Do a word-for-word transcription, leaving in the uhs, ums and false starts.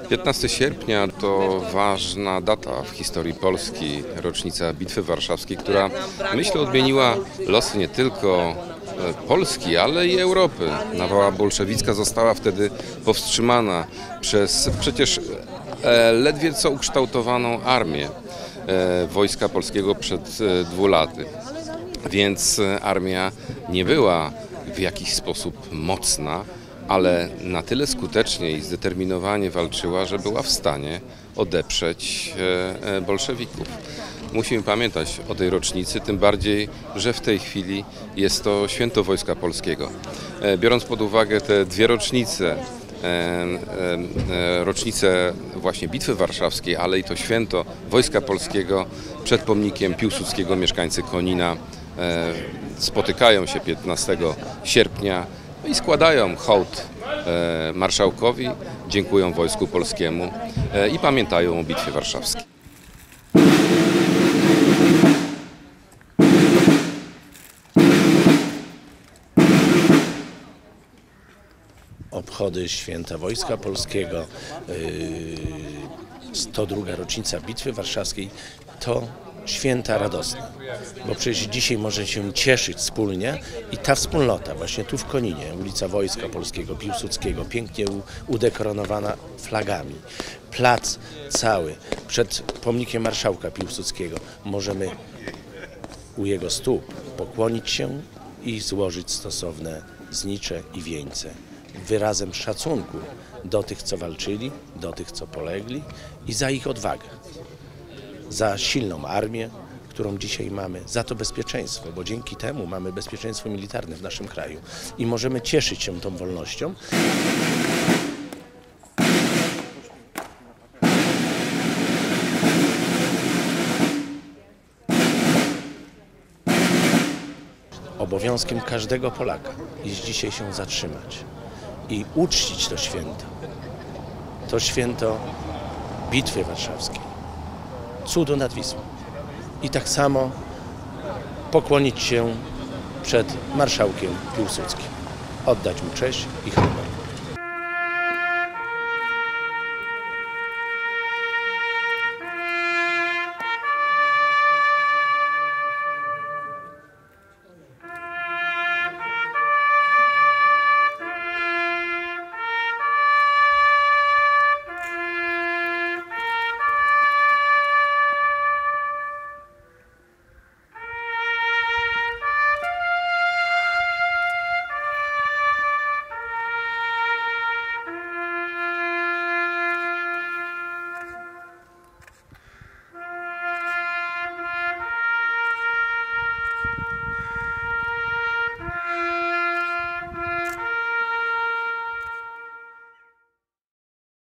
piętnastego sierpnia to ważna data w historii Polski, rocznica Bitwy Warszawskiej, która, myślę, odmieniła losy nie tylko Polski, ale i Europy. Nawała bolszewicka została wtedy powstrzymana przez przecież ledwie co ukształtowaną armię Wojska Polskiego przed dwu laty. Więc armia nie była w jakiś sposób mocna, ale na tyle skutecznie i zdeterminowanie walczyła, że była w stanie odeprzeć bolszewików. Musimy pamiętać o tej rocznicy, tym bardziej, że w tej chwili jest to święto Wojska Polskiego. Biorąc pod uwagę te dwie rocznice, rocznicę właśnie Bitwy Warszawskiej, ale i to święto Wojska Polskiego, przed pomnikiem Piłsudskiego mieszkańcy Konina spotykają się piętnastego sierpnia i składają hołd marszałkowi, dziękują Wojsku Polskiemu i pamiętają o Bitwie Warszawskiej. Obchody Święta Wojska Polskiego, sto druga rocznica Bitwy Warszawskiej to święta radosne, bo przecież dzisiaj możemy się cieszyć wspólnie i ta wspólnota właśnie tu w Koninie, ulica Wojska Polskiego, Piłsudskiego, pięknie udekoronowana flagami, plac cały przed pomnikiem marszałka Piłsudskiego, możemy u jego stóp pokłonić się i złożyć stosowne znicze i wieńce, wyrazem szacunku do tych, co walczyli, do tych, co polegli i za ich odwagę. Za silną armię, którą dzisiaj mamy, za to bezpieczeństwo, bo dzięki temu mamy bezpieczeństwo militarne w naszym kraju i możemy cieszyć się tą wolnością. Obowiązkiem każdego Polaka jest dzisiaj się zatrzymać i uczcić to święto. To święto Bitwy Warszawskiej, cudu nad Wisłą. I tak samo pokłonić się przed marszałkiem Piłsudskim, oddać mu cześć i honor.